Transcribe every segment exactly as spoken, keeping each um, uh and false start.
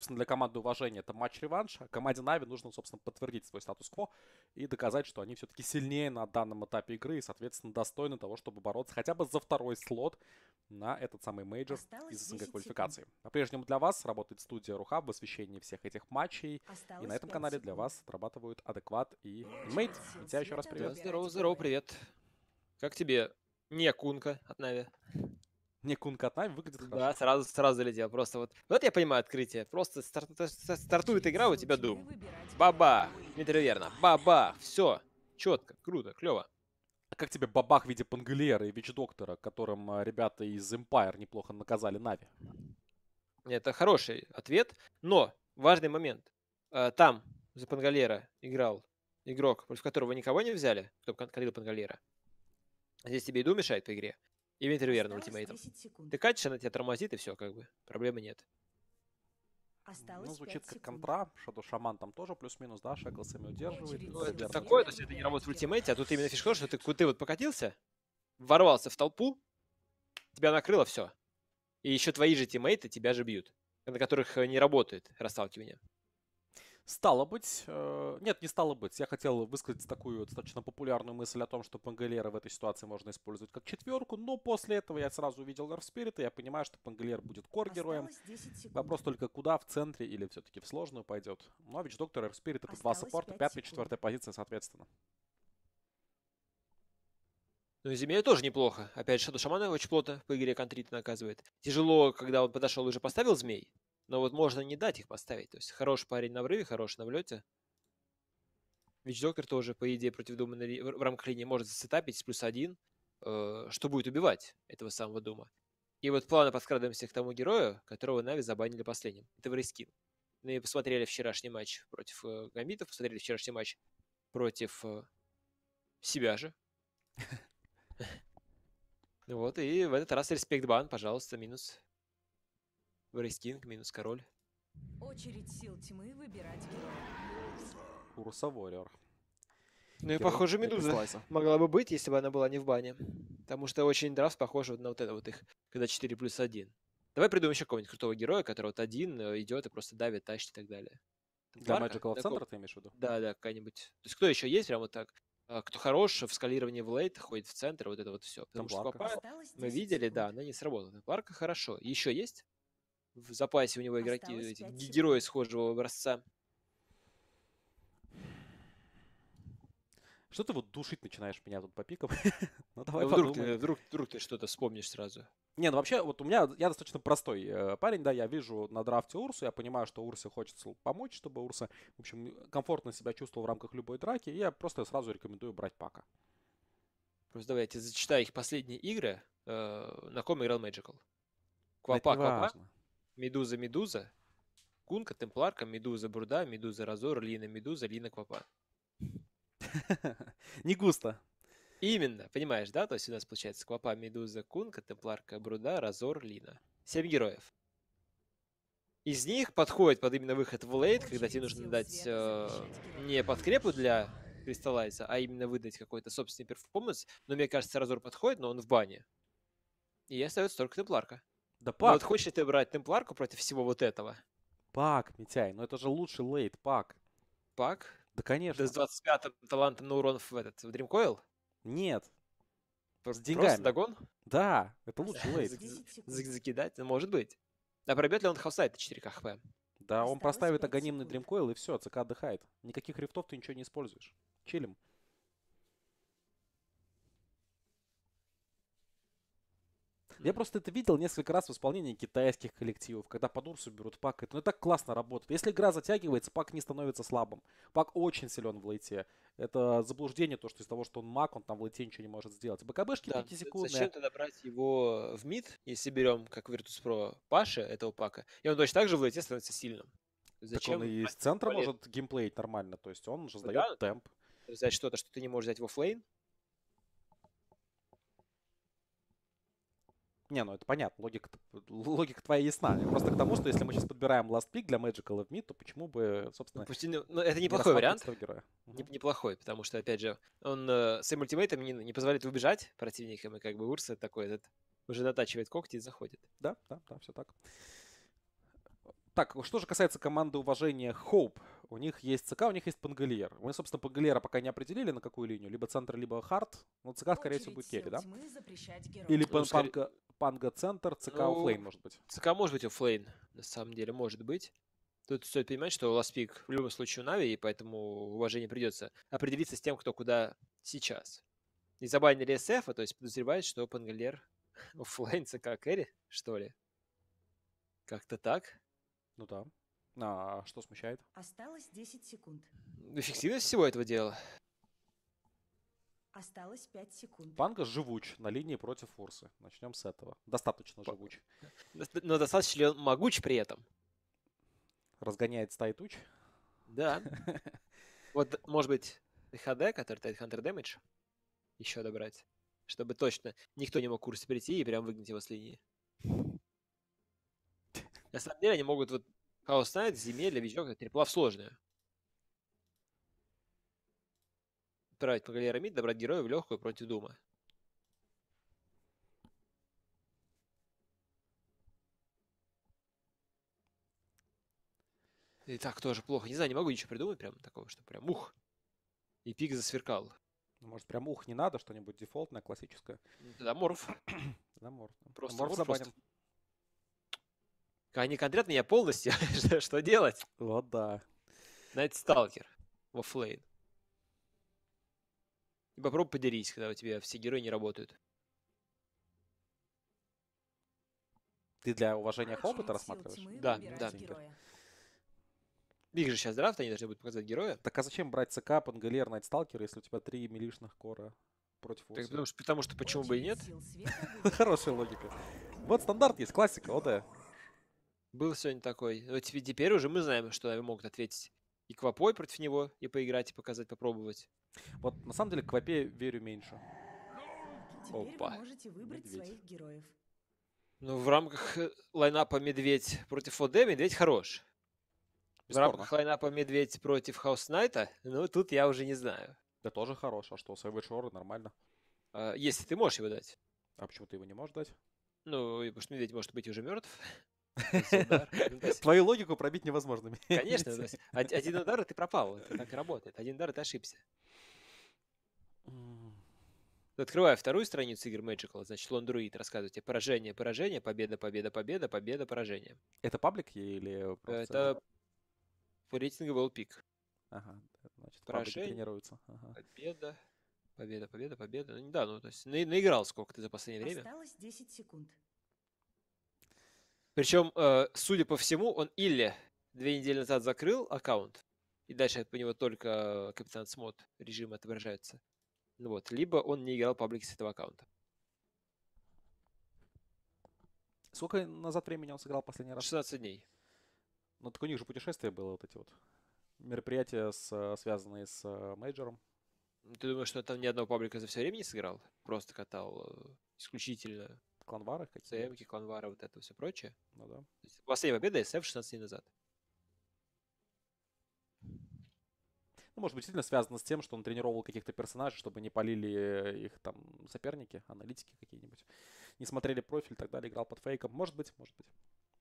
собственно, для команды уважения это матч-реванш. А команде Нави нужно, собственно, подтвердить свой статус-кво и доказать, что они все-таки сильнее на данном этапе игры и, соответственно, достойны того, чтобы бороться хотя бы за второй слот на этот самый мейджор из СНГ квалификации. По-прежнему для вас работает студия Рухаб в освещении всех этих матчей. И на этом канале для вас отрабатывают Адекват и Инмейт. Митя, еще раз привет. Да, здорово, здорово, привет. Как тебе не Кунка от Нави? Не Кунка от Нави выглядит Да, хорошо. сразу, сразу залетел. Просто вот, вот я понимаю открытие. Просто стар- стар- стартует игра, у тебя Дум. Баба, Дмитрий верно. Баба, все. Четко, круто, клево. А как тебе бабах в виде Пангелиера и Вич-Доктора, которым а, ребята из Empire неплохо наказали Нави? Это хороший ответ, но важный момент. А, Там за Пангалера играл игрок, против которого никого не взяли, кто контролил Пангалера. Здесь тебе Иду мешает по игре. И Винтер верно ультимейтом. Ты катишь, она тебя тормозит, и все, как бы. Проблемы нет. Ну, звучит как контра. Шадо Шаман там тоже плюс-минус, да, Шеклсами удерживает. Ну, это Задерживает. такое, то есть это не работает в ультимейте, а тут именно фишка, что ты, ты вот покатился, ворвался в толпу, тебя накрыло, все. И еще твои же тиммейты тебя же бьют, на которых не работает расталкивание. Стало быть, э, нет, не стало быть. Я хотел высказать такую достаточно популярную мысль о том, что Пангелера в этой ситуации можно использовать как четверку, но после этого я сразу увидел Nerf Spirit, и я понимаю, что Пангелер будет кор-героем. Вопрос только куда, в центре или все-таки в сложную пойдет. Ну а Вич Доктор и Nerf Spirit это два саппорта, пятая и четвертая позиция, соответственно. Ну и Земля тоже неплохо. Опять Шаду Шамана очень плотно по игре контрит наказывает. Тяжело, когда он подошел и уже поставил змей, но вот можно не дать их поставить. То есть хороший парень на врыве, хороший на влете. Вичдокер тоже, по идее, против Дума на ли- в в рамках линии может засетапить с плюс один, э, что будет убивать этого самого Дума. И вот плавно подкрадываемся к тому герою, которого Нави забанили последним. Это Врейскин. Мы посмотрели вчерашний матч против э, Гамбитов, посмотрели вчерашний матч против э, себя же. Вот, и в этот раз респект бан, пожалуйста, минус Врейскинг, минус король. Очередь сил тьмы выбирать героя. Урса Warrior. Ну и Герой похоже, Эпик Медуза Слайса. могла бы быть, если бы она была не в бане. Потому что очень драфт похож вот на вот это вот их, когда четыре плюс один. Давай придумаем еще какого-нибудь крутого героя, который вот один э, идет и просто давит, тащит и так далее. Для Темпларка? Magical of Такого- Center ты имеешь в виду? Да, да, какая-нибудь. То есть кто еще есть прям вот так? А, Кто хорош в скалировании в лейт, ходит в центр, вот это вот все. Потому что Темпларка. Квапа Осталось мы десять видели, секунд. да, она не сработала. Темпларка хорошо. Еще есть? В запасе у него игроки, Осталось эти пять ге- герои секунд. схожего образца. Что ты вот душить начинаешь меня тут по пикам? Ну давай Ну, вдруг подумаем. ты, вдруг, вдруг ты что-то вспомнишь сразу. Не, ну вообще, вот у меня, я достаточно простой э, парень, да, я вижу на драфте Урсу, я понимаю, что Урсе хочется помочь, чтобы Урса, в общем, комфортно себя чувствовал в рамках любой драки, и я просто сразу рекомендую брать Пака. Просто давай я тебе зачитаю их последние игры, э, на ком играл Magical. Это Квапа, не Квапа, важно. Медуза, Медуза, Кунка, Темпларка, Медуза, Бурда, Медуза, Разор, Лина, Медуза, Лина, Квапа. Не густо. Именно, понимаешь, да? То есть у нас получается Квапа, Медуза, Кунка, Темпларка, Бруда, Разор, Лина. Семь героев. Из них подходит под именно выход в лейт, когда тебе нужно дать э, не подкрепу для Кристаллайза, а именно выдать какой-то собственный перформанс. Но мне кажется, Разор подходит, но он в бане. И остается только Темпларка. Да Но вот Пак, хочешь ли ты брать Темпларку против всего вот этого? Пак, Митяй, ну это же лучший лейт, Пак. Пак? Да, Да конечно. с двадцать пятым талантом на урон в этот, в Dreamcoil? Нет, П- с Просто деньгами. догон? Да, это лучший лейт. Зак- десять секунд. зак- Закидать? Ну, может быть. А пробьет ли он хаусайт четыре ка хп? Да, он Осталось проставит пять агонимный секунд. дримкоил и все, ЦК отдыхает. Никаких рифтов ты ничего не используешь. Чилим. Я просто это видел несколько раз в исполнении китайских коллективов, когда под Урсу берут пак. Это, ну, это так классно работает. Если игра затягивается, пак не становится слабым. Пак очень силен в лейте. Это заблуждение, то, что из-за того, что он маг, он там в лейте ничего не может сделать. БКБшки Да, пятисекундные. зачем тогда брать его в мид, если берем, как Virtus.pro, Паши, этого пака, и он точно так же в лейте становится сильным? Так Зачем он и из брать центра более- может геймплеить нормально. То есть он же Ну сдает да, темп. взять что-то, что ты не можешь взять в оффлейн? Не, ну это понятно, логика, логика твоя ясна. Я просто к тому, что если мы сейчас подбираем last pick для Magical в мид, то почему бы, собственно, Ну, пусть и не- ну, это не неплохой рассматривать вариант. этого героя? Не- Мгм. неплохой, потому что, опять же, он э, с ультимейтом не, не позволяет убежать противникам, и как бы Урса такой этот уже натачивает когти и заходит. Да, да, да, все так. Так, что же касается команды уважения Hope. У них есть ЦК, у них есть Пангольер. Мы, собственно, Пангольера пока не определили, на какую линию. Либо центр, либо хард. Но ЦК, скорее всего, будет керри, да? Или Ну, скорее- панга, панга центр, ЦК Ну, оффлейн, может быть. ЦК может быть оффлейн, на самом деле, может быть. Тут стоит понимать, что Ласпик в любом случае у Нави, и поэтому уважение придется определиться с тем, кто куда сейчас. И забанили эс эф, то есть подозревает, что Пангольер оффлейн ЦК кэрри, что ли? Как-то так. Ну да. А что смущает? Осталось десять секунд. Эффективность всего этого дела. Осталось пять секунд. Панга живуч на линии против форсы. Начнем с этого. Достаточно Па- живуч. Но достаточно ли он могуч при этом? Разгоняет стаи туч. Да. Вот, может быть, ХД, который тает Hunter Damage, еще добрать, чтобы точно никто не мог в курсе прийти и прям выгнать его с линии. На самом деле они могут вот Хаос Найт, земель, Вичок, триплав сложную. Отправить по галере мид, добрать героя в легкую против Дума. И так тоже плохо. Не знаю, не могу ничего придумать прям такого, что прям ух. И пик засверкал. Может, прям ух не надо, что-нибудь дефолтное, классическое. Ну, тогда морф. Да, морф. Просто морф морф забаним. просто. Они контрят меня полностью. Что- Что делать? Вот да. Найт Сталкер в оффлейн. И попробуй подерись, когда у тебя все герои не работают. Ты для уважения Хоуп это Очередь сил рассматриваешь? тьмы Да, выбирать да. героя. Их же сейчас драфт, они должны будут показать героя. Так а зачем брать ЦК, Пангольер, Найтсталкер, если у тебя три милишных кора против Так, форса? потому, что, потому что почему бы и нет? Очередь сил света выбирать Хорошая логика. Вот стандарт есть, классика, ОД. Был сегодня такой. Но теперь, теперь уже мы знаем, что они могут ответить и Квапой против него, и поиграть, и показать, попробовать. Вот на самом деле к Вапе верю меньше. Теперь Опа. вы можете выбрать Медведь. своих героев. Ну, в рамках э, лайнапа Медведь против ОД Медведь хорош. В Бесспорно. рамках лайнапа Медведь против Хаус Найта, ну, тут я уже не знаю. Да тоже хорош, а что, Savage Horror нормально. А, если ты можешь его дать. А почему ты его не можешь дать? Ну, и потому что Медведь может быть уже мертв. Удар. Ну, то есть, Твою логику пробить невозможно. Конечно, то есть од- один удар, и ты пропал. Это так и работает. Один удар, и ты ошибся. М, Открываю вторую страницу игр Magical, значит, Лон Друид рассказывает тебе поражение, поражение, победа, победа, победа, победа, поражение. Это паблик или просто... Это по рейтингу был пик. Ага, значит, паблики Поражение. тренируются. Ага. Победа, победа, победа, победа. Ну, да, ну, то есть на- наиграл сколько ты за последнее время. Осталось десять секунд. Причем, э, судя по всему, он или две недели назад закрыл аккаунт, и дальше по него только Капитан Смот режим отображается. Ну вот, либо он не играл паблики с этого аккаунта. Сколько назад времени он сыграл последний раз? шестнадцать дней. Ну, так у них же путешествия было, вот эти вот мероприятия, с, э, связанные с э, мейджором. Ты думаешь, что там ни одного паблика за все время не сыграл? Просто катал э, исключительно Кланвары какие-то? ЦМки, кланвара, вот это все прочее. Ну да. То есть последняя победа эс эф шестнадцать дней назад. Ну, может быть, действительно связано с тем, что он тренировал каких-то персонажей, чтобы не полили э, их там соперники, аналитики какие-нибудь. Не смотрели профиль и так далее, играл под фейком. Может быть, может быть.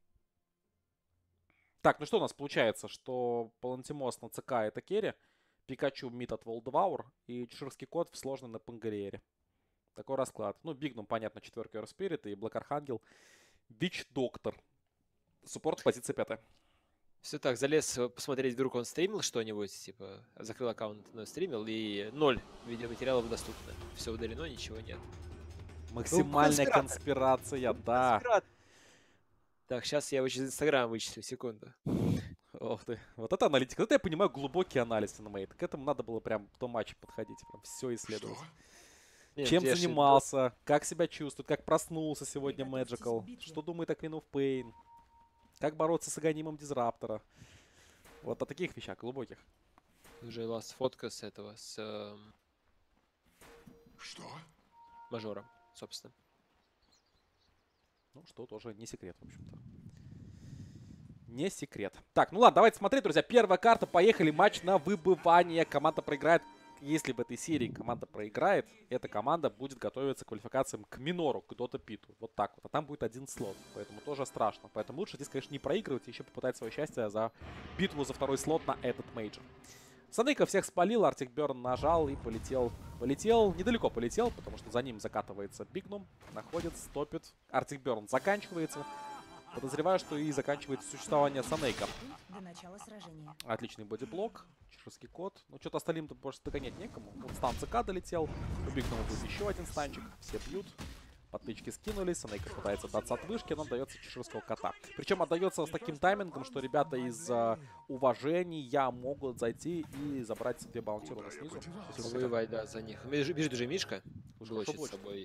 Так, ну что у нас получается, что Палантимос на ЦК это керри, Пикачу мид от Волдваур и Чеширский кот в сложный на Пангариере. Такой расклад. Ну, Бигнум, понятно, четверка Air Spirit и Блэк Архангел. Вич Доктор. Суппорт, позиция пятая. Все так, залез э, посмотреть, вдруг он стримил что-нибудь, типа, закрыл аккаунт, но стримил, и ноль видеоматериалов доступно. Все удалено, ничего нет. Максимальная конспиратор. конспирация, да. Конспират. Так, сейчас я из Инстаграма вычислю, секунду. Ох ты. Вот это аналитика. Это я понимаю глубокий анализ анмейт. К этому надо было прям в том матче подходить, прям все исследовать. Нет, Чем я ж- занимался, как себя чувствует, как проснулся сегодня Приготовьтесь к Magical, битве. что думает о Queen of Pain, как бороться с агонимом Дизраптора. Вот о таких вещах глубоких. Уже ласт фотка с этого, с эм, Что? мажором, собственно. Ну, что тоже не секрет, в общем-то. Не секрет. Так, ну ладно, давайте смотреть, друзья. Первая карта, поехали. Матч на выбывание. Команда проиграет если в этой серии команда проиграет, эта команда будет готовиться к квалификациям к минору, к Дота Питу. Вот так вот. А там будет один слот. Поэтому тоже страшно. Поэтому лучше здесь, конечно, не проигрывать и еще попытать свое счастье за битву за второй слот на этот мейджор. Санейка всех спалил, Артик Берн нажал и полетел. Полетел, недалеко полетел, потому что за ним закатывается Бигнум. Находит, стопит. Артик Берн заканчивается. Подозреваю, что и заканчивается существование Санейка. До начала сражения. Отличный бодиблок, чеширский код. Ну, что-то остальным-то просто догонять некому. Вот стан ЦК долетел, у Бигнума будет еще один станчик. Все бьют, подтычки скинулись, Санейка пытается отдаться от вышки, но отдается чеширского кота. Причем отдается с таким таймингом, что ребята из uh, уважения могут зайти и забрать две баунтируны снизу. Воевать, да, за них. Бежит, бежит уже Мишка. Блочит с блочит. собой.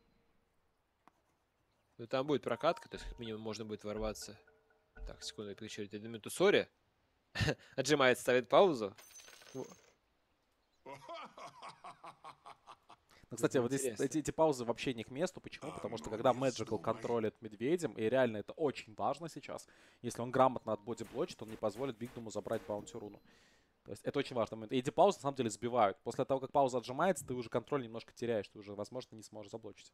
Ну, там будет прокатка, то есть как минимум можно будет ворваться. Так, секунду, я переключаю элементу Сори. Отжимает, ставит паузу. Ну, кстати, вот здесь эти, эти паузы вообще не к месту. Почему? Потому что когда Magical контролит медведем, и реально это очень важно сейчас, если он грамотно от боди блочит, он не позволит Бигнуму забрать баунти руну. То есть это очень важный момент. И эти паузы на самом деле сбивают. После того, как пауза отжимается, ты уже контроль немножко теряешь, ты уже, возможно, не сможешь заблочить.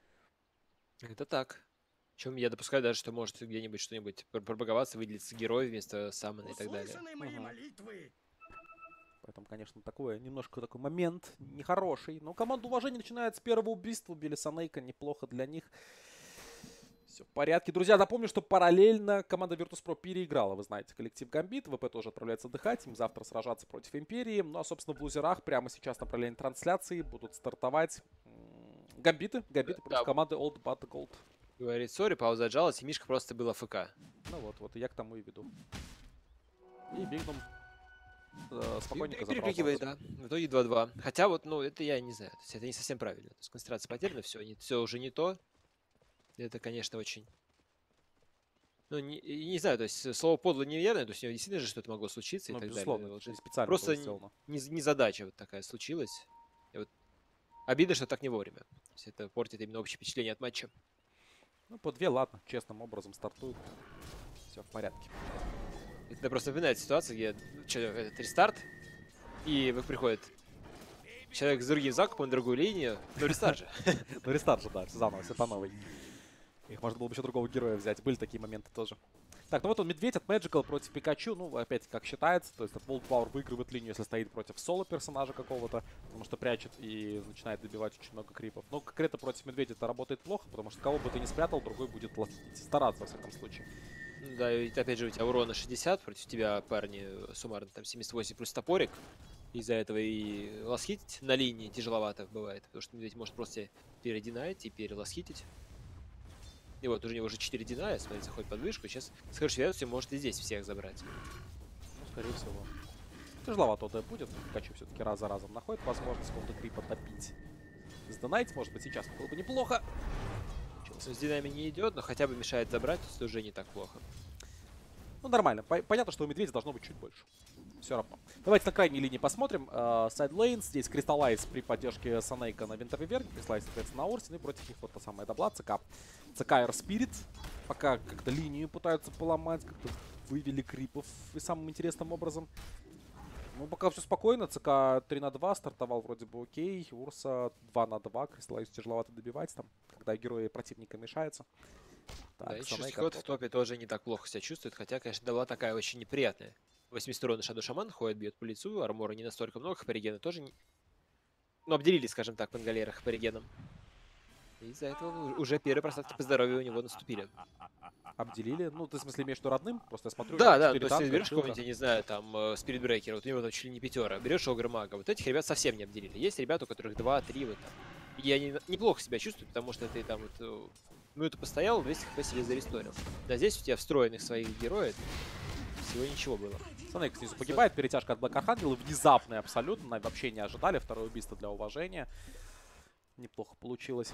Это так. Причем я допускаю даже, что может где-нибудь что-нибудь пропаговаться, выделиться герой вместо саммона и так далее. Угу. Поэтому, конечно, такой немножко такой момент нехороший. Но команда уважения начинает с первого убийства. Убили Санейка, неплохо для них. Все в порядке. Друзья, напомню, что параллельно команда Virtus.pro переиграла. Вы знаете, коллектив Гамбит. ВП тоже отправляется отдыхать. Им завтра сражаться против Империи. Ну, а, собственно, в лузерах прямо сейчас направление трансляции будут стартовать Гамбиты. Гамбиты против Да. команды Old But Gold. Говорит, сори, пауза отжалась, и Мишка просто был АФК. Ну вот, вот, и я к тому и веду. И Бигнум э, спокойненько И забрал. перекрикивает, базу. да. В итоге два-два. Хотя вот, ну, это я не знаю. То есть это не совсем правильно. То есть концентрация потеряна, все, не, все уже не то. Это, конечно, очень... Ну, не, и не знаю, то есть слово подло неверное, то есть у него действительно же что-то могло случиться Ну, и так безусловно, далее. это же Вот специально просто было не, сделано. не, не задача вот такая случилась. И вот обидно, что так не вовремя. То есть это портит именно общее впечатление от матча. Ну, по две, ладно, честным образом стартуют. Все в порядке. Это просто напоминает ситуацию, где чё, этот рестарт, и вы- приходит человек с другим закупом на другую линию, ну рестарт же. Ну, рестарт же, да, все заново, все по новой. Их можно было бы еще другого героя взять. Были такие моменты тоже. Так, ну вот он, Медведь от Magical против Пикачу. Ну, опять, как считается, то есть от World Power выигрывает линию, если стоит против соло-персонажа какого-то, потому что прячет и начинает добивать очень много крипов. Но конкретно против Медведя это работает плохо, потому что кого бы ты ни спрятал, другой будет стараться, во всяком случае. Ну да, и опять же у тебя урона шестьдесят, против тебя парни суммарно там семьдесят восемь плюс топорик. Из-за этого и ласхитить на линии тяжеловато бывает, потому что Медведь может просто перединать и переласхитить. И вот уже у него уже четыре диная, смотри, заходит под вышку, сейчас с хорошей вероятностью может и здесь всех забрать. Ну, скорее всего. Тяжеловато ОД будет. Пикачу все-таки раз за разом находит возможность какого-то крипа топить. Сдонать, может быть, сейчас было бы неплохо. С динами не идет, но хотя бы мешает забрать, то есть уже не так плохо. Ну, нормально. По- понятно, что у Медведя должно быть чуть больше. Все равно. Давайте на крайней линии посмотрим. Сайдлейн. Здесь Кристаллайз при поддержке Санейка на Винтер Виверне. Кристаллайз, соответственно, на Орсин. И против них вот та самая Дабла, ЦК. ЦК Air Spirit. Пока как-то линию пытаются поломать. Как-то вывели крипов и самым интересным образом. Ну, пока все спокойно. ЦК три на два. Стартовал вроде бы окей. Урса два на два. Кристаллайз тяжеловато добивать там, когда герои противника мешаются. Так, Да, и Санейка Чувствительный код в топ. топе тоже не так плохо себя чувствует, хотя, конечно, Дабла такая очень неприятная. восьмисторонный Shadow Shaman ходит, бьет по лицу, армора не настолько много, хапаригена тоже не... Ну, обделили, скажем так, Пангалера хапаригеном. И из-за этого уже первые просадки по здоровью у него наступили. Обделили. Ну, ты в смысле имеешь в виду родным? Просто я смотрю. Да, да, четыре то есть ты танка, берешь Шилка. какого-нибудь, я не знаю, там, Спирит Брейкера, вот у него там чуть ли не пятера, берешь Огр Мага, вот этих ребят совсем не обделили. Есть ребята, у которых два-три вот там. И они неплохо себя чувствуют, потому что ты там вот, минуту постоял, двести хп себе заресторил. Да здесь у тебя встроенных своих героев всего ничего было. Санейк снизу погибает, перетяжка от Блэк Архангела, внезапная абсолютно, вообще не ожидали, второе убийство для уважения. Неплохо получилось.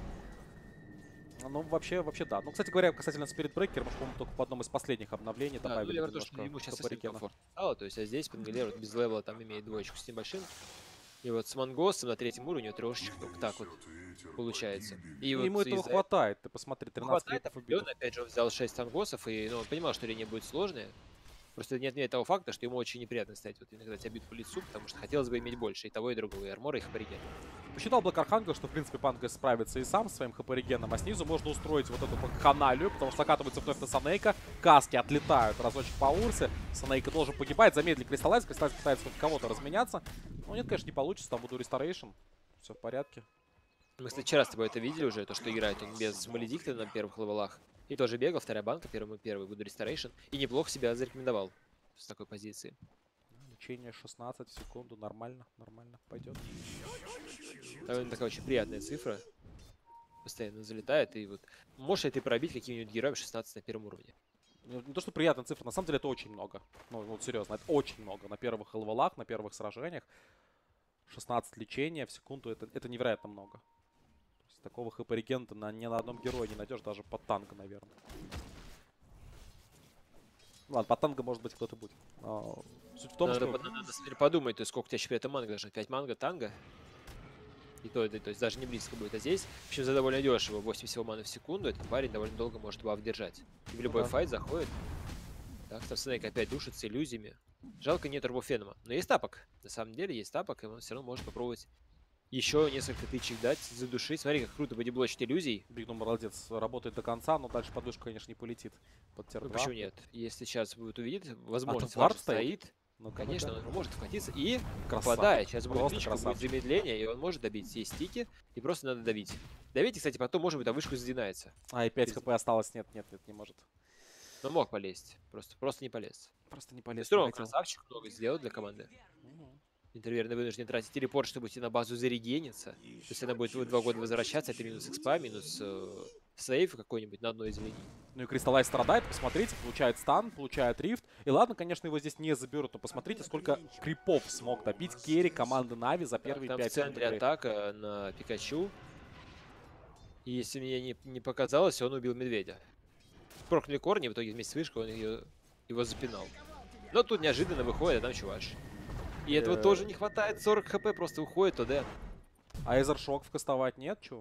Ну, вообще, вообще, да. Ну, кстати говоря, касательно Spirit Breaker, может, по-моему, только по одном из последних обновлений Да, ну, добавили я говорю, то, что немножко ему сейчас совсем хапаригена. комфортно стало, то есть а здесь Пангалер вот без левела там имеет двоечку с небольшим. И вот с Мангосом на третьем уровне трешечка только так вот получается. И И вот ему этого из-за хватает, ты посмотри, этого тринадцать хватает, крипов определенно, убитых. опять же, он взял шесть ангосов, и ну, он понимал, что линия будет сложная. Просто нет, нет того факта, что ему очень неприятно стоять вот иногда тебя бьют по лицу, потому что хотелось бы иметь больше и того, и другого, и армора, и хапариген. Посчитал Блэк Архангел, что, в принципе, Панга справится и сам со своим хапаригеном, а снизу можно устроить вот эту каналью, потому что закатывается вновь на Санейка, каски отлетают разочек по Урсе, Санейка должен погибать, замедлить Кристаллайз, Кристаллайз пытается хоть кого-то разменяться, но нет, конечно, не получится, там буду Ресторейшн, все в порядке. Мы, кстати, вчера с тобой это видели уже, то, что играет он без Маледикта на первых левелах. И тоже бегал, вторая банка, первый, первый буду Ресторейшн, и неплохо себя зарекомендовал с такой позиции. Лечение шестнадцать в секунду, нормально, нормально, пойдет. Довольно такая очень приятная цифра. Постоянно залетает, и вот можешь ли ты пробить каким-нибудь героем шестнадцать на первом уровне? Не то, что приятная цифра, на самом деле это очень много. Ну, вот серьезно, это очень много. На первых левелах, на первых сражениях. шестнадцать лечения в секунду, это, это невероятно много. То есть такого хп-регента на, ни на одном герое не найдешь, даже под танка, наверное. Ладно, под танка, может быть, кто-то будет. Но суть в том, надо, что... надо, надо теперь подумать, то есть сколько у тебя еще при этом манго должно? пять манго, танго? И то, это, то есть даже не близко будет. А здесь, в общем, за довольно дешево. восемь всего маны в секунду. Этот парень довольно долго может баф держать. И в любой да. файт заходит. Так, там Снейк опять душится иллюзиями. Жалко, нет турбофенома. Но есть тапок. На самом деле есть тапок, и он все равно может попробовать еще несколько тычек дать, задушить. Смотри, как круто бодиблочит иллюзий. Бигну молодец, работает до конца, но дальше подвышка, конечно, не полетит под тир Ну два. почему нет? Если сейчас будет увидеть, возможность А вард ваша стоит. стоит? Ну, Конечно, он может вкатиться и красава. попадает. Сейчас будет Просто кличка, будет красавчик. замедление, и он может добить. Есть стики, и просто надо давить. Давите, кстати, потом, может быть, а вышку задинается. А, и пять Без- хп осталось, нет, нет, нет, не может. Но мог полезть. Просто, просто не полез. Просто не То полез. есть, он не хотел. красавчик, много сделал для команды. Мгм. Интерверный вынужден тратить телепорт, чтобы идти на базу зарегениться. То есть она будет в два года возвращаться, это минус экспа, минус э, сейф какой-нибудь на одной из линий. Ну и Кристаллайз страдает, посмотрите, получает стан, получает рифт. И ладно, конечно, его здесь не заберут, но посмотрите, сколько крипов смог добить керри команды Нави за первые Там в пять центре атака на Пикачу. И если мне не, не показалось, он убил медведя. Прокнули корни, в итоге вместе с вышкой он ее, его запинал. Но тут неожиданно выходит, а там чуваш. И этого Э. тоже не хватает, сорок хп просто уходит ОД. А Эзершок вкастовать нет, чё?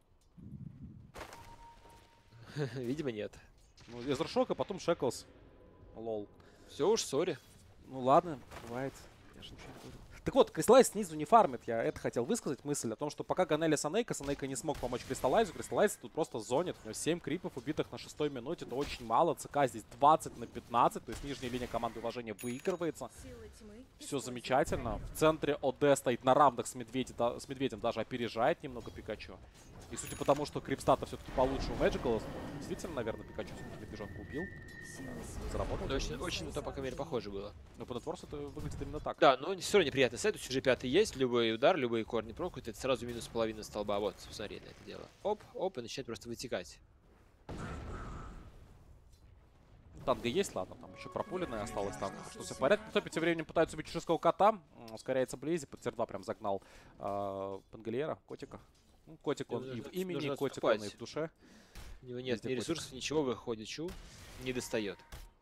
Видимо, нет. Ну, Эзершок, а потом Шеклс. Лол. Все уж, сори. Ну ладно, бывает. Я же ничего не говорю. Так вот, Кристаллайз снизу не фармит. Я это хотел высказать, мысль о том, что пока гонели Санейка, Санейка не смог помочь Кристаллайзу. Кристаллайз тут просто зонит. У него семь крипов, убитых на шестой минуте. Это очень мало. ЦК здесь двадцать на пятнадцать. То есть нижняя линия команды уважения выигрывается. Силы тьмы Все используются. замечательно. В центре ОД стоит на равных с, медведем, да- с медведем. Даже опережает немного Пикачу. И судя по тому, что крипстата все-таки получше у Magical, действительно, наверное, Пикачу все-таки медвежонка убил. Заработал. Но очень, очень на то, по крайней мере, похоже было. Но по нетворсу это выглядит именно так. Да, но все равно неприятный сайт. Уже пятый есть. Любой удар, любые корни прокут. Это сразу минус половина столба. Вот, посмотри на это дело. Оп, оп, и начинает просто вытекать. Танго есть, ладно, там еще пропуленная осталась танго. Что все в порядке. Топи тем временем пытаются убить чешского кота. М, Ускоряется Блейзи, под тир два прям загнал э, Пангелиера, котика. Ну, котик он Нужно- и в имени, нужно котик он и отступать. в душе. У него нет Везде ни котик. ресурсов, ничего, выходит Чу. Не достает.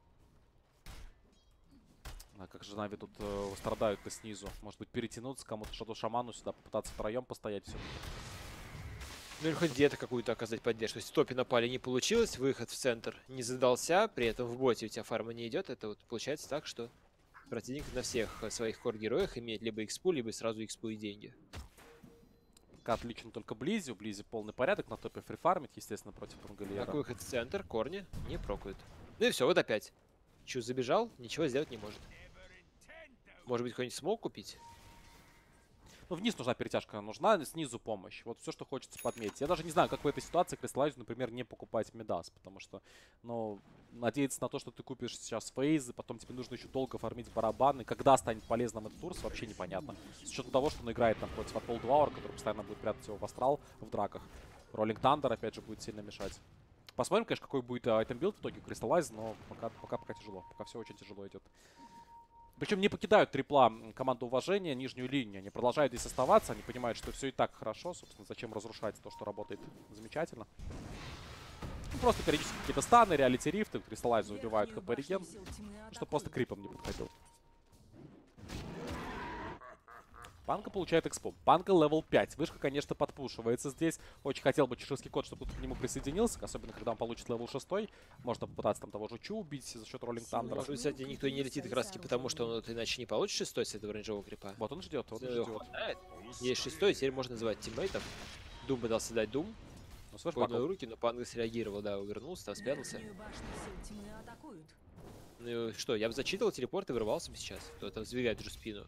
А как же Нави тут э, страдают-то снизу. Может быть, перетянуться кому-то, что-то шаману сюда, попытаться втроем постоять все. Ну или хоть где-то какую-то оказать поддержку. Если топи напали, не получилось, выход в центр не задался, при этом в боте у тебя фарма не идет, это вот получается так, что противник на всех э, своих кор-героях имеет либо экспу, либо сразу экспу и деньги. Пока отлично только Близи. У Близи полный порядок, на топе фрифармит, естественно, против Пангелиера. Так, выход в центр, корни не прокают. Ну и все, вот опять. Чу забежал, ничего сделать не может. Может быть, какой-нибудь смог купить? Ну, вниз нужна перетяжка, нужна снизу помощь. Вот все, что хочется подметить. Я даже не знаю, как в этой ситуации Кристаллайзу, например, не покупать Мидас. Потому что, ну, надеяться на то, что ты купишь сейчас фейзы, потом тебе нужно еще долго фармить барабаны. Когда станет полезным этот турс, вообще непонятно. С учетом того, что он играет там против Атол Двауэр, который постоянно будет прятать его в астрал в драках. Роллинг Тандер, опять же, будет сильно мешать. Посмотрим, конечно, какой будет айтем-билд в итоге у Кристаллайза, но пока, пока, пока тяжело. Пока все очень тяжело идет. Причем не покидают трипла команду уважения, нижнюю линию. Они продолжают здесь оставаться. Они понимают, что все и так хорошо. Собственно, зачем разрушать то, что работает замечательно. Ну, просто периодически какие-то станы, реалити рифты. Кристаллайзу убивают хп реген, чтобы просто крипом не подходил. Панка получает экспо. Панка левел пять. Вышка, конечно, подпушивается здесь. Очень хотел бы чеширский кот, чтобы кто-то к нему присоединился. Особенно, когда он получит левел шесть. Можно попытаться там того же Чу убить за счет роллинг тандера. Может, кстати, никто не летит как раз таки потому, что он вот иначе не получит шестой с этого рейнджевого крипа. Вот он ждет, вот он Его ждет. хватает. Есть шестой, теперь можно называть тиммейтов. Дум пытался дать Дум. Ну, слышь, Поднял Пакл, руки, но Панга среагировал, да, увернулся, там спрятался. Верхнюю башню сил тьмы атакуют. Ну и что, я бы зачитывал телепорт и вырвался бы сейчас. Кто-то сдвигает же спину.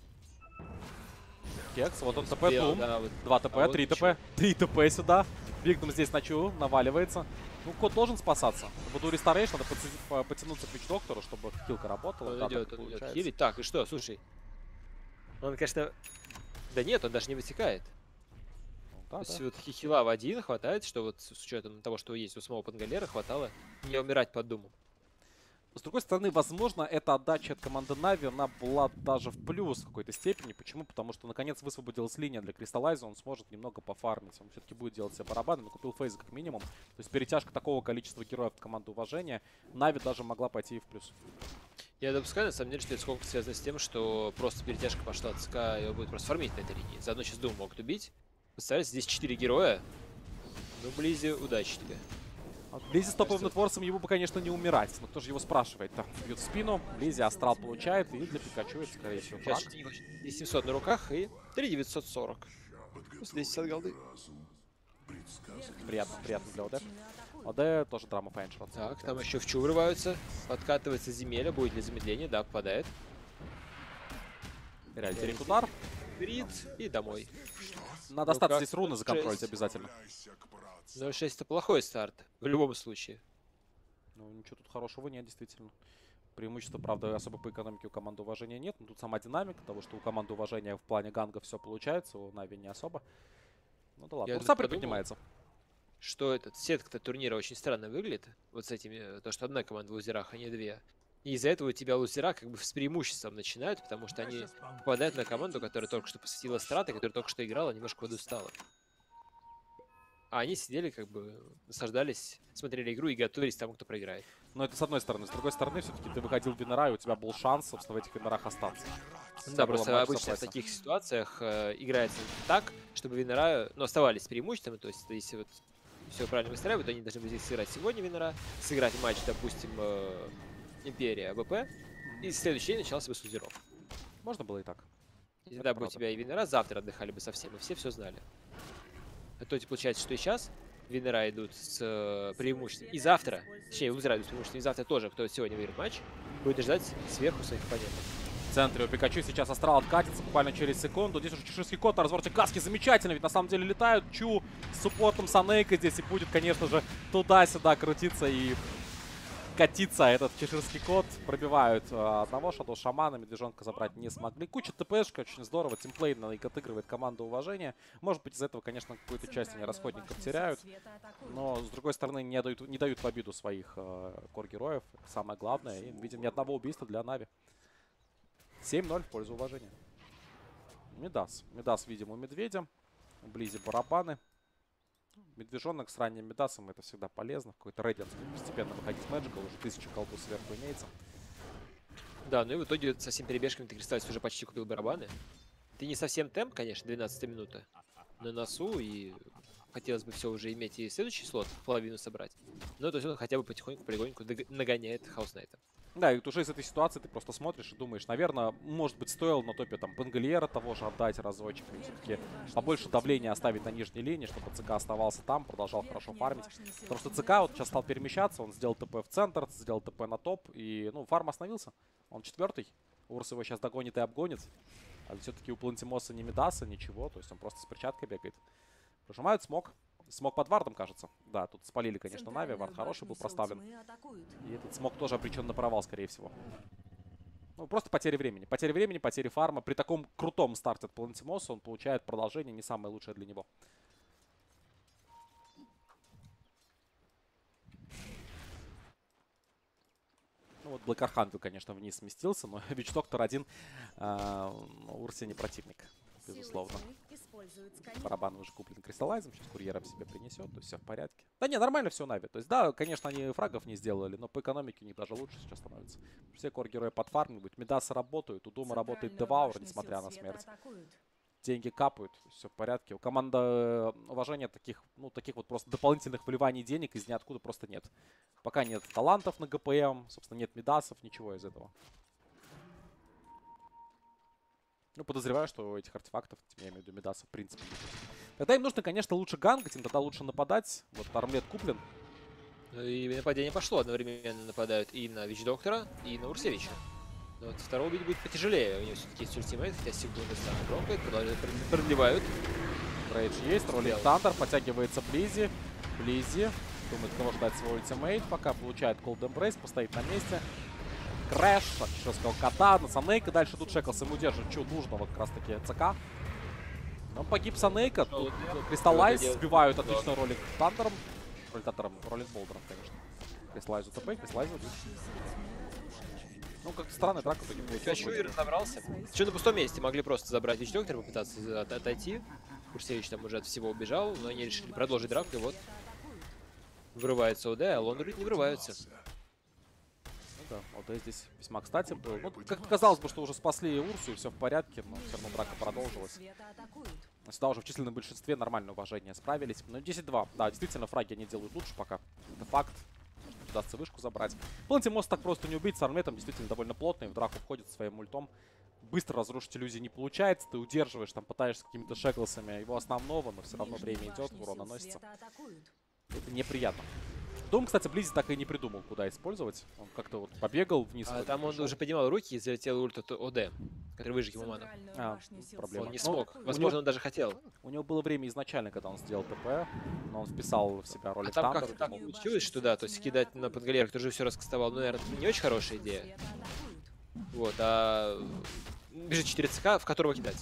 Кекс, вот он ТП, Успел, Дум. да, вот. Два ТП, А вот три ничего. ТП. Три ТП сюда. Бигдом здесь на Чу, наваливается. Ну, кот должен спасаться. Буду ресторейшн, надо подти- по- потянуться к Вич-доктору, чтобы хилка работала. Он Да, идет, так он идет получается. хилить. Так, и что, слушай. Он, конечно... Да нет, он даже не вытекает. Ну, То да, есть да. вот хи- хила в один хватает, что вот с учетом того, что есть у самого Пангалера, хватало не умирать под Думом. С другой стороны, возможно, эта отдача от команды Нави, она была даже в плюс в какой-то степени. Почему? Потому что, наконец, высвободилась линия для Кристаллайза, он сможет немного пофармить. Он все-таки будет делать себе барабаны, но купил фейза как минимум. То есть перетяжка такого количества героев от команды уважения, Нави даже могла пойти и в плюс. Я допускаю, на самом деле, что это сколько связано с тем, что просто перетяжка пошла от ЦК, и его будет просто фармить на этой линии. Заодно сейчас Дум могут убить. Представляете, здесь четыре героя. Ну, Близи, удачи тебе. Лизи с топовым нетворсом его бы, конечно, не умирать. Но кто же его спрашивает-то? Бьет в спину, Лизи астрал получает, и для Пикачу это, скорее всего, Сейчас фраг. здесь семьсот на руках и три девятьсот сорок. десять голды. Приятно, приятно для ОД. ОД тоже драма по эншроту. Так, там еще в Чу врываются. Подкатывается земеля, будет ли замедление? Да, попадает. Реально, терек удар. Брит и домой. Надо Ну остаться как, здесь руны законтролить шесть. обязательно. ноль шесть это плохой старт. В любом случае. Ну, ничего тут хорошего нет, действительно. Преимущества, правда, особо по экономике у команды уважения нет. Но тут сама динамика того, что у команды уважения в плане ганга все получается, у Нави не особо. Ну да ладно. Я Урса тут подумал, приподнимается. Что этот сетка турнира очень странно выглядит. Вот с этими, то, что одна команда в лузерах, а не две. И из-за этого у тебя лузера как бы с преимуществом начинают, потому что они попадают на команду, которая только что посетила страты, которая только что играла, немножко подустала. А они сидели, как бы, наслаждались, смотрели игру и готовились к тому, кто проиграет. Но это с одной стороны. С другой стороны, все-таки ты выходил в Винера, и у тебя был шанс, собственно, в этих Винерах остаться. У тебя Да, было просто матч обычно в заплатить. таких ситуациях э, играется так, чтобы Винера, ну, оставались с преимуществом, то есть если вот все правильно выстраивают, то они должны были здесь сыграть сегодня Винера, сыграть матч, допустим, э, Империя ВП, и следующий день начался бы с лузеров. Можно было и так. И тогда бы у правда. тебя и Винера завтра отдыхали бы совсем, и все все знали. А то типа, получается, что и сейчас Винера идут с э, преимуществом, и завтра, точнее, лузера идут с преимуществом, и завтра тоже, кто сегодня выиграет матч, будет ждать сверху своих оппонентов. В центре у Пикачу сейчас астрал откатится буквально через секунду. Здесь уже чеширский кот на развороте каски замечательно, ведь на самом деле летают. Чу с суппортом Санейка здесь и будет, конечно же, туда-сюда крутиться и катиться этот чеширский кот. Пробивают э, одного шадоу шамана, медвежонка забрать не смогли. Куча ТПшка, очень здорово. Тимплейн их отыгрывает команду уважения. Может быть, из этого, конечно, какую-то часть они расходников теряют. Но, с другой стороны, не дают, не дают в обиду своих э, кор-героев. Это самое главное. И видим ни одного убийства для Нави. семь ноль в пользу уважения. Мидас. Мидас, видим, у Медведя. Вблизи барабаны. Медвежонок с ранним Мидасом, это всегда полезно. В какой-то рейдинг постепенно выходить с Мэджика. Уже тысяча колбу сверху имеется. Да, ну и в итоге со всеми перебежками ты Кристаллис уже почти купил барабаны. Ты не совсем темп, конечно, двенадцатая минута на носу, и хотелось бы все уже иметь и следующий слот, половину собрать. Но то есть он хотя бы потихоньку, полегоньку дог- нагоняет Хаус Найта. Да, и вот уже из этой ситуации ты просто смотришь и думаешь, наверное, может быть, стоило на топе там Пангольера того же отдать разочек, и все-таки побольше давления оставить на нижней линии, чтобы ЦК оставался там, продолжал хорошо фармить. Потому что ЦК вот сейчас стал перемещаться, он сделал ТП в центр, сделал ТП на топ, и, ну, фарм остановился. Он четвертый, Урс его сейчас догонит и обгонит. А все-таки у Плантимоса не Мидаса, ничего, то есть он просто с перчаткой бегает. Прожимают смог. Смог под вардом, кажется. Да, тут спалили, конечно, Нави, вард хороший был проставлен. И этот смог тоже обречен на провал, скорее всего. Ну, просто потеря времени. Потеря времени, потеря фарма. При таком крутом старте от Плантимоса он получает продолжение, не самое лучшее для него. Ну вот Блэк Архангел, конечно, вниз сместился, но Вич Доктор один э, Урсе не противник, безусловно. Барабан уже куплен Кристаллайзом, сейчас курьером себе принесет, то есть все в порядке. Да не, нормально все Нави. То есть да, конечно, они фрагов не сделали, но по экономике у них даже лучше сейчас становится. Все кор-герои подфармливают, Мидасы работают, у Дума работает Деваур, несмотря на смерть. деньги капают, все в порядке. У команды э, уважения таких, ну, таких вот просто дополнительных вливаний денег из ниоткуда просто нет. Пока нет талантов на ГПМ, собственно, нет мидасов, ничего из этого. Ну, подозреваю, что у этих артефактов, я имею в виду мидасов, в принципе, нет. Тогда им нужно, конечно, лучше гангать, им тогда лучше нападать. Вот армлет куплен. Ну и нападение пошло, одновременно нападают и на Вич-доктора, и на Урсевича. Но вот второго убить будет потяжелее, у него все-таки есть ультимейт, хотя секунды самая громкая, продолжают, продлевают. Рейдж есть, ролик Тандер, подтягивается Близи. Близи думает, кого ждать свой ультимейт, пока получает Cold Embrace, постоит на месте. Крэш, так, еще сказал кота, на Санейка, дальше тут Шеклс ему держит, что нужно, вот как раз таки ЦК. Но погиб Санейка, тут Кристаллайз сбивают отлично ролик Тандером. Ролик Тандером, ролик Болдером, конечно. Кристаллайзу ТП, Кристаллайзу. Ну, как-то странная драка тут не получилась. Пикачу и разобрался. Что на пустом месте могли просто забрать Вич-доктора, попытаться от отойти. Курсевич там уже от всего убежал, но они решили продолжить драку, и вот вырывается ОД, а Лондри не вырываются. Ну да, ОД здесь весьма кстати был. Ну, как-то казалось бы, что уже спасли Урсу, и все в порядке, но все равно драка продолжилась. Сюда уже в численном большинстве нормальное уважение справились. Но десять-два. Да, действительно, фраги они делают лучше пока. Это факт. Удастся вышку забрать. Пленти мост так просто не убить. С армлетом действительно довольно плотный. В драку входит своим ультом. Быстро разрушить иллюзии не получается. Ты удерживаешь, там пытаешься какими-то шеклсами его основного, но все равно время идет, урон наносится. Это неприятно. Дом, кстати, Близи так и не придумал, куда использовать. Он как-то вот побегал вниз. А там он пришел. Уже поднимал руки и залетел ульт от ОД, который выжег ему ману. А, проблема. Он не Ну, смог. Возможно, он даже хотел. У него было время изначально, когда он сделал ТП, но он вписал в себя ролик А там Тандер. как-то так получилось, что да, то есть кидать на подгалер, который же все раскастовал, ну, наверное, не очень хорошая идея. Вот, а бежит четыре ЦК, в которого кидать.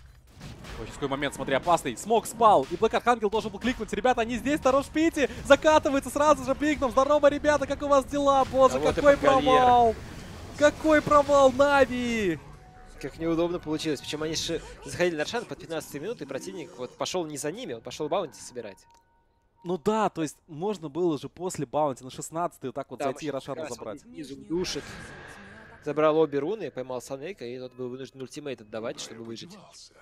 Ой, какой момент, смотри, опасный. Смог спал, и Блэк Архангел должен был кликнуть. Ребята, они здесь, хорош пите. Закатывается сразу же пикном. Здорово, ребята, как у вас дела? Боже, А вот какой и подгальер. провал! Какой провал, Нави! Как неудобно получилось. Причем они же заходили на Рошан под пятнадцать минут, и противник вот пошел не за ними, он пошел баунти собирать. Ну да, то есть можно было же после баунти на шестнадцатый вот так вот Там зайти и Рошана как раз забрать. вот снизу душит. Забрал обе руны, поймал Санейка, и тот был вынужден ультимейт отдавать, чтобы выжить.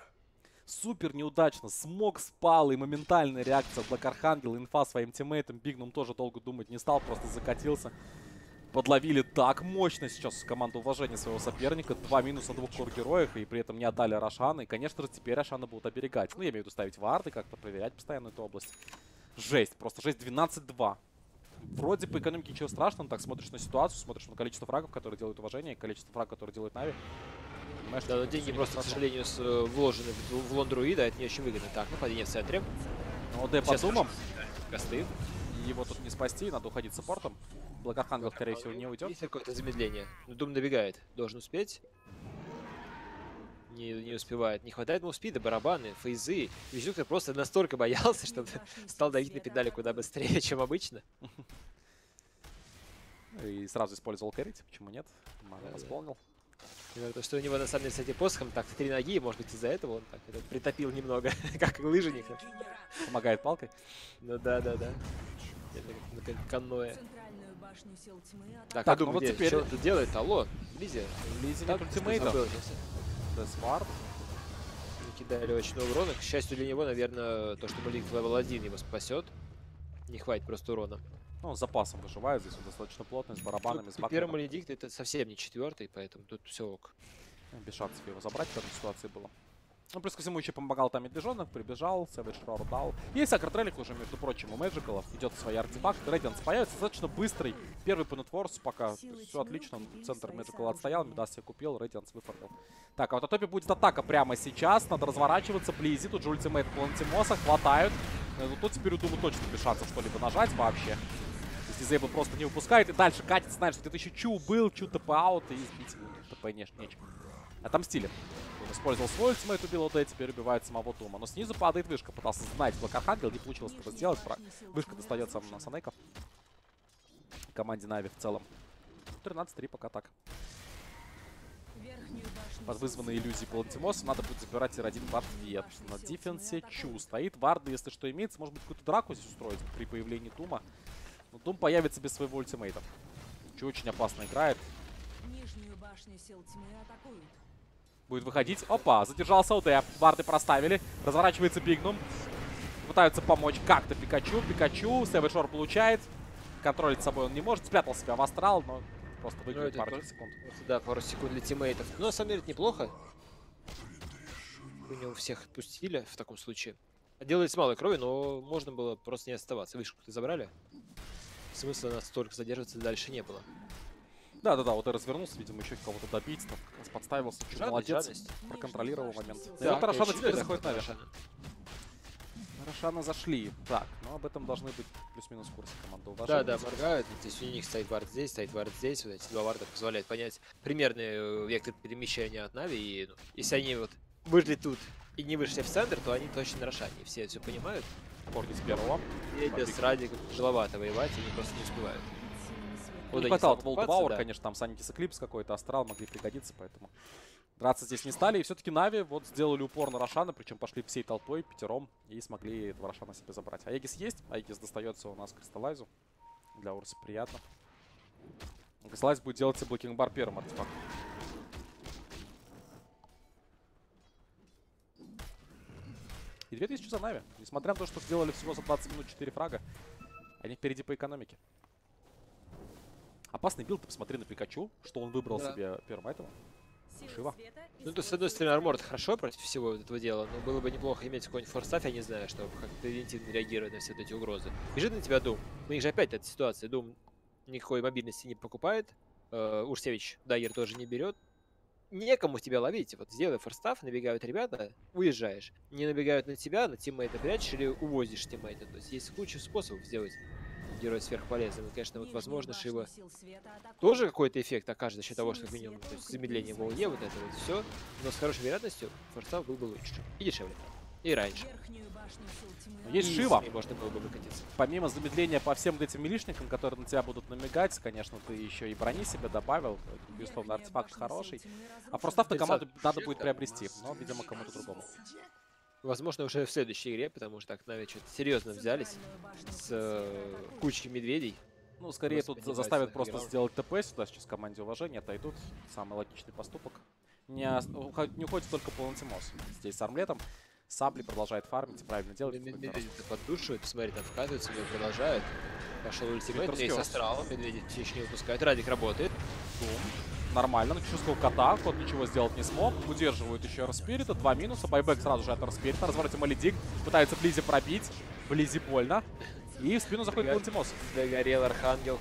Супер неудачно. Смог спал, и моментальная реакция Блэк Архангел. Инфа своим тиммейтам. Бигнум тоже долго думать не стал, просто закатился. Подловили так мощно сейчас команду уважения своего соперника. Два минуса на двух кор-героях, и при этом не отдали Рошана. И, конечно же, теперь Рошана будут оберегать. Ну, я имею в виду ставить варды, как-то проверять постоянно эту область. Жесть, просто жесть. двенадцать-два. Вроде по экономике ничего страшного, но так смотришь на ситуацию, смотришь на количество фрагов, которые делают уважение, и количество фрагов, которые делают Нави. Понимаешь, Да, но деньги просто, к сожалению, с, э, вложены в, в Лондруида, это не очень выгодно. Так, ну падение в центре. Но ОД под думом. Косты. Его тут не спасти, надо уходить саппортом. Блэк Архангел, скорее всего, не уйдет. Есть какое-то замедление. Но Дум добегает. Должен успеть. Не, не успевает. Не хватает ему спида, барабаны, фейзы. Вич-доктор просто настолько боялся, что стал давить на педали куда быстрее, чем обычно. И сразу использовал кэррити, почему нет? Ману Да, да. восполнил. То, что у него на самом деле с этим посохом так три ноги, может быть из-за этого он так это, притопил немного, как лыжник. Помогает палкой. Ну да, да, да. Это как каноэ. Центральную башню сил тьмы Так, Так, а ну думаю, вот где? теперь- Что он тут делает? Алло, Лизи. Лизи Так, нет ультимейта. забыл. Десвард. Кидали очень много урона. К счастью для него, наверное, то, что Малик левел один его спасет. Не хватит просто урона. Ну, он с запасом выживает, здесь он достаточно плотный, с барабанами, с Тут первый баком. Маледикт это совсем не четвертый, поэтому тут все ок. Без шансов его забрать в этой ситуации было. Ну, плюс ко всему еще помогал там медвежонок, прибежал, Savage Roar дал. Есть акротрелик уже, между прочим, у Мэджикалов. Идет свои артефакты. Рейдианс появится достаточно быстрый. Первый по нетворсу пока. Все отлично. Он центр Мэджикала отстоял, Медас себе купил, Рейдианс выфармил. Так, а вот на топе будет атака прямо сейчас. Надо разворачиваться, Близи. Тут же ультимейт Плантимоса. Хватают. Ну, тут теперь у Дума точно без шансов что-либо нажать вообще. Дизейбл просто не выпускает. И дальше катит, знаешь, что где-то еще Чу был, Чу ТП аут. И сбить ему ТП не, нечем. Отомстили. Он использовал свой ультимейт, убил ОД, теперь убивает самого Дума. Но снизу падает вышка. Пытался знать Блэк Архангел, не получилось этого сделать. Вышка достается на Санейков. Команде Нави в целом. тринадцать три пока так. Под вызванные иллюзии Палантимоса надо будет забирать эр один в ответ. На дефенсе Чу стоит. Варды, если что имеется, может быть какую-то драку здесь устроить при появлении Дума. Но Дум появится без своего ультимейта. Чу очень опасно играет. Нижнюю башню сил тьмы атакуют. Будет выходить. Опа, задержался ОД. Варды проставили. Разворачивается Бигнум. Пытаются помочь как-то Пикачу. Пикачу. Savage Roar получает. Контролить собой он не может. Спрятал себя в астрал, но просто выиграет это пару просто- секунд. Просто, да, пару секунд для тиммейтов. Но на самом деле это неплохо. У него всех отпустили в таком случае. Делается мало крови, но можно было просто не оставаться. Вышку-то забрали. Смысла настолько задерживаться дальше не было. Да-да-да, вот и развернулся, видимо, еще кого-то добить. Там как раз подставился. Чуть Жадность, молодец. жадность. Проконтролировал момент. И Да, вот Рошана конечно, теперь да, заходит наверх. Рошана. На Рошана зашли. Так, ну об этом должны быть плюс-минус в курсе команды Да, уважения. да, моргают. Здесь у них стоит вард здесь, стоит вард здесь. Вот эти два варда позволяют понять примерный э, вектор перемещения от Нави. И, ну, если они вот вышли тут и не вышли в центр, то они точно на Рошане. Все это все понимают. Корни с первого. Едя с Радиком тяжеловато воевать, они просто не успевают. Ну, не они хватало стал Волд окупаться, Вауэр, да. конечно, там Санитис Эклипс какой-то, Астрал могли пригодиться, поэтому драться здесь не стали. И все-таки Нави вот сделали упор на Рошана, причем пошли всей толпой, пятером, и смогли этого Рошана себе забрать. Аегис есть, Аегис достается у нас Кристаллайзу. Для Урса приятно. Кристаллайз будет делать себе блокинг бар первым артефактом. И две тысячи за Нави. Несмотря на то, что сделали всего за двадцать минут четыре фрага, они впереди по экономике. Опасный билд, ты посмотри на Пикачу, что он выбрал Да. себе первым этого. Шива. Ну, то, с одной стороны, армор хорошо против всего вот этого дела, но было бы неплохо иметь какой-нибудь форстаф, я не знаю, чтобы как-то превентивно реагировать на все вот эти угрозы. Бежит на тебя Дум. У них же опять эта ситуация. Дум никакой мобильности не покупает. Э, Урсевич Дайер тоже не берет. Некому тебя ловить. Вот сделай форстаф, набегают ребята, уезжаешь. Не набегают на тебя, на тиммейта прячешь или увозишь тиммейта. То есть есть куча способов сделать героя сверхполезным. И, конечно, вот возможно, Шива тоже какой-то эффект окажет за счет того, что как минимум, то есть замедление в волне, вот это вот все. Но с хорошей вероятностью форстав был бы лучше. И дешевле. И раньше. Есть И Шива. с ней можно было бы выкатиться. Помимо замедления по всем вот этим милишникам, которые на тебя будут намекать, конечно, ты еще и брони себе добавил. Это, безусловно, артефакт хороший. А форстав-то команду надо будет приобрести, но, видимо, кому-то другому. Возможно, уже в следующей игре, потому что так Нави что-то серьезно взялись с э, кучей медведей. Ну, скорее Просто тут поднимается заставят просто граунд. сделать ТП сюда сейчас команде уважения, отойдут. Самый логичный поступок. Не, ос- уход- не уходит только Полантимос. Здесь с армлетом. Сабли продолжает фармить, правильно делать. Медведи поддушивают, посмотри, там вкатываются, но продолжают. Пошел ультимейт, Виктор есть Скёрс. астрал, медведи еще не выпускают. Радик работает. Нормально, начал кота, кот ничего сделать не смог. Удерживают еще Распирита, два минуса. Байбек сразу же от Распирита. На развороте Маледик. Пытается Близи пробить. Близи больно. И в спину заходит Дога- Полантимос. Догорел Архангел.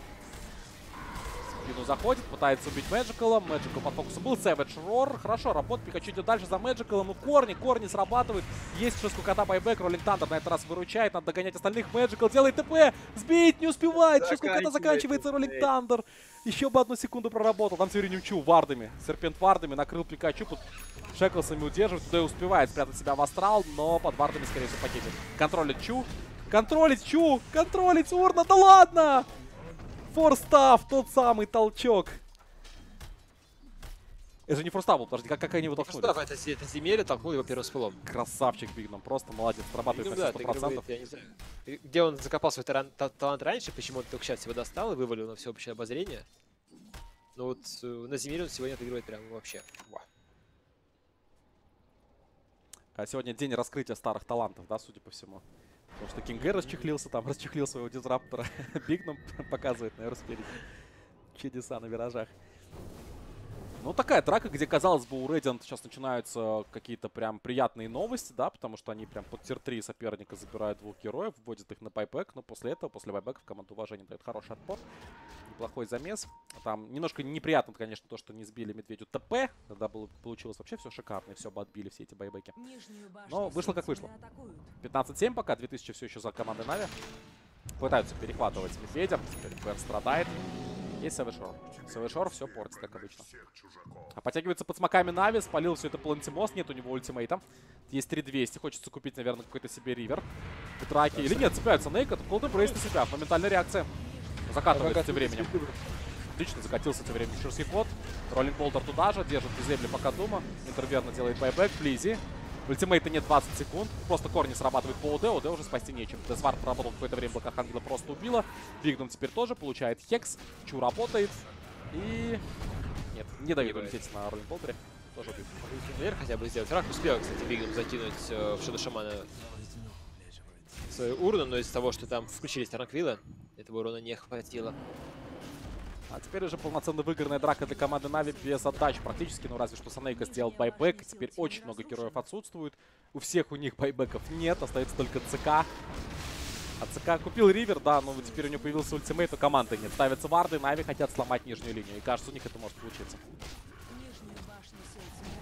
В спину заходит, пытается убить Мэджикала. Мэджикал под фокусом был. Savage Roar. Хорошо, работает. Пикачу идет дальше за Мэджикалом. Ну, корни, корни срабатывают. Есть шишку кота Байбек. Роллинг Тандер на этот раз выручает. Надо догонять остальных. Мэджикал делает ТП. Сбить не успевает. Шишку кота Заканчивает заканчивается. ТП. Роллинг Тандер. Еще бы одну секунду проработал. Там Северинючу вардами. Серпент вардами. Накрыл Пикачу. Под Шеклсами удерживает. Туда и успевает спрятать себя в астрал. Но под вардами, скорее всего, погибнет. Контролит Чу. Контролить Чу. Контролить Урна. Да ладно! Форстав. Тот самый толчок. Это же не форстав был, подожди, как, как они его толкнули? Форстав, это, зе- это земелье толкнул его первым спылом. Красавчик Бигном, просто молодец, срабатывает Ну на да, все ты сто процентов. говоришь, я не знаю, и где он закопал свой таран- та- талант раньше, почему он только сейчас его достал и вывалил на всеобщее обозрение. Ну вот э, на земле он сегодня отыгрывает прям вообще. Ва. А сегодня день раскрытия старых талантов, да, судя по всему. Потому что Кингэр расчехлился, там расчехлил своего дизраптора. Бигном показывает на Эрспериде чудеса на виражах. Ну, такая драка, где, казалось бы, у Radiant сейчас начинаются какие-то прям приятные новости, да, потому что они прям под тир три соперника забирают двух героев, вводят их на байбек, но после этого, после байбека, команда уважения дает хороший отпор. Неплохой замес. Там немножко неприятно, конечно, то, что не сбили Медведю ТП, тогда было, получилось вообще все шикарно, и все бы отбили, все эти байбеки. Но вышло как вышло. пятнадцать семь пока, две тысячи все еще за командой Нави. Пытаются перехватывать Медведя, теперь Бэр страдает. Есть Savage Roar. Savage Roar все портит, как обычно. А подтягивается под смоками Нави, спалил все это Палантимос, нет у него ультимейта. Есть три двести, хочется купить, наверное, какой-то себе ривер. В драке. Или нет, цепляются Нейка, Колден Брейс на себя, моментальная реакция. Закатывается тем временем. Отлично закатился тем временем Ширский кот. Роллинг Болтер туда же, держит из земли пока Дума. Интерверно делает байбек, Близи. Ультимейта нет двадцать секунд. Просто корни срабатывает по ОД. ОД уже спасти нечем. Десвард проработал какое-то время, Блэк Архангела просто убила. Бигнум теперь тоже получает хекс. Чу работает. И... Нет, не дает улететь на Роллинг Болтере. Тоже наверх хотя бы сделать. Рак успел, кстати, Бигом закинуть э, в Шадоу Шамана свою урну, но из-за того, что там включились Тарнаквилы, этого урона не хватило. А теперь уже полноценно выигранная драка для команды Нави без отдач практически. Ну, разве что Санейка сделал байбек. Теперь очень много героев отсутствует. У всех у них байбеков нет. Остается только ЦК. А ЦК купил Ривер, да, но теперь у него появился ультимейт, у команды нет. Ставятся варды, Нави хотят сломать нижнюю линию. И кажется, у них это может получиться. Нижняя башня сел тьмы.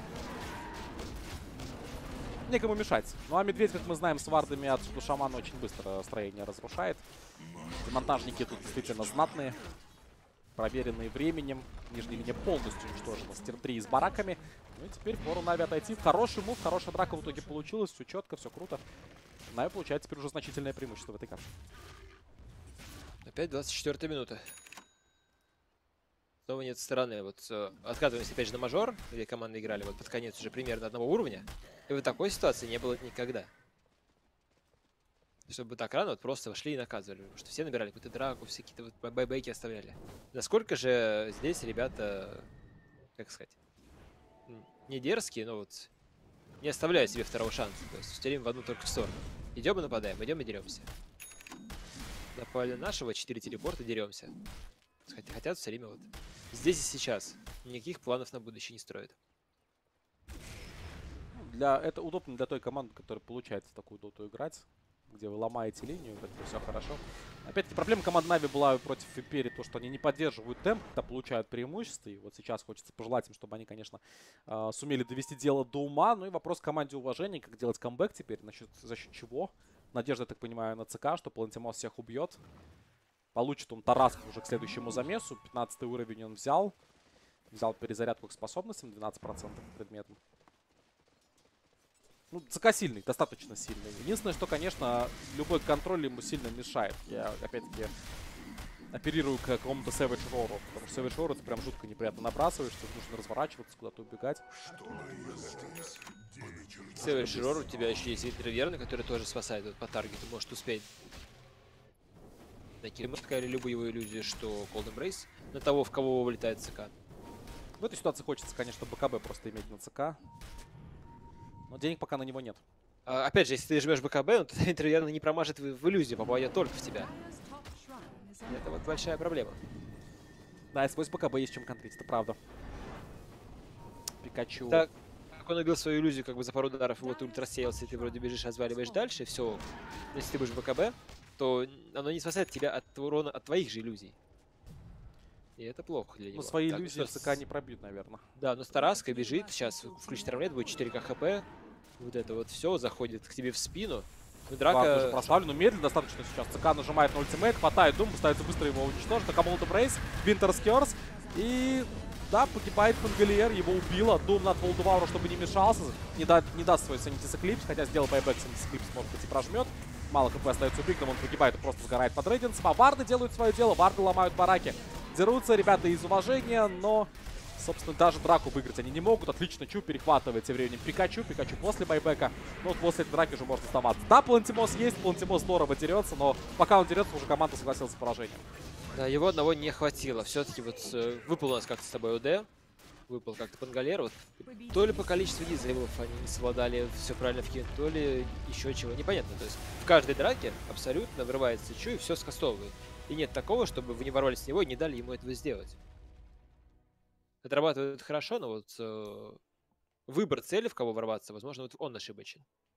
Некому мешать. Ну а Медведь, как мы знаем, с вардами от Шадоу Шамана очень быстро строение разрушает. Демонтажники тут действительно знатные. Проверенные временем. Нижняя линия полностью уничтожена. С тир три с бараками. Ну и теперь пору Нави отойти. Хороший мув, хорошая драка в итоге получилась. Все четко, все круто. Нави получает теперь уже значительное преимущество в этой карте. Опять двадцать четвёртая минута. Снова нет стороны. Вот э, откатываемся опять же на мажор, где команды играли вот под конец уже примерно одного уровня. И вот такой ситуации не было никогда. Чтобы так рано вот просто вошли и наказывали. Потому что все набирали какую-то драку, все какие-то вот байбеки оставляли. Насколько же здесь ребята, как сказать, не дерзкие, но вот не оставляют себе второго шанса. То есть все время в одну только сторону. Идем и нападаем, идем и деремся. Напали нашего, четыре телепорта, деремся. Хотя хотят все время вот здесь и сейчас. Никаких планов на будущее не строят. Для, это удобно для той команды, которая получается в такую доту играть, где вы ломаете линию, это все хорошо. Опять-таки, проблема команды Нави была против Империи, то, что они не поддерживают темп, когда получают преимущество. И вот сейчас хочется пожелать им, чтобы они, конечно, э, сумели довести дело до ума. Ну и вопрос команде уважения, как делать камбэк теперь, насчет, за счет чего. Надежда, я так понимаю, на ЦК, что Палантимос всех убьет. Получит он Тараску уже к следующему замесу. пятнадцатый уровень он взял. Взял перезарядку к способностям, двенадцать процентов предметом. Ну, ЦК сильный, достаточно сильный. Единственное, что, конечно, любой контроль ему сильно мешает. Я, опять-таки, оперирую к какому-то Savage Roar. Потому что Savage Roar это прям жутко неприятно набрасываешь, что нужно разворачиваться, куда-то убегать. Savage Roar, у тебя еще есть Винтерверна, который тоже спасает вот, по таргету, может успеть. На Киримутка или любую иллюзию, что Cold Embrace на того, в кого вылетает ЦК. В этой ситуации хочется, конечно, БКБ просто иметь на ЦК. Но денег пока на него нет. А, опять же, если ты жмешь БКБ, он тогда Винтерверна не промажет в, в иллюзию, попадет только в тебя. Это вот большая проблема. Да, и сквозь БКБ есть чем контрить, это правда. Пикачу. Так, как он убил свою иллюзию, как бы за пару ударов, и вот ульт рассеялся, и ты вроде бежишь, разваливаешь дальше, все. Если ты будешь БКБ, то оно не спасает тебя от урона от твоих же иллюзий. И это плохо для него. Ну, свои так, иллюзии что ЦК не пробьют, наверное. Да, но Тараска бежит, сейчас включит армлет, будет четыре ка хп. Вот это вот все заходит к тебе в спину. Ну, драка... Уже прославлен, но медленно достаточно сейчас. ЦК нажимает на ультимейт, хватает Дум, пытается быстро его уничтожить. Так, Молот Брейс, Винтерс Керс. И да, погибает Фангелиер, его убило. Дум над Волдувауру, чтобы не мешался. Не, да, не даст свой Санитис Эклипс, хотя сделал байбек, Санитис Эклипс, может быть, и прожмет. Мало хп остается у Бигном, он погибает и просто сгорает под Рейденсом. А варды делают свое дело, варды ломают бараки. Дерутся ребята из уважения, но, собственно, даже драку выиграть они не могут. Отлично Чу перехватывает тем временем Пикачу. Пикачу после байбека. Ну вот после этой драки уже можно сдаваться. Да, Палантимос есть, Палантимос здорово дерется, но пока он дерется, уже команда согласилась с поражением. Да, его одного не хватило. Все-таки вот э, выпал у нас как-то с тобой ОД. Выпал как-то Пангалер. Вот, то ли по количеству дизейвов они не совладали все правильно вкинуть, то ли еще чего. Непонятно. То есть в каждой драке абсолютно врывается Чу и все скастовывает. И нет такого, чтобы вы не ворвались с него и не дали ему этого сделать. Отрабатывает хорошо, но вот э, выбор цели, в кого ворваться, возможно, вот он ошибочен.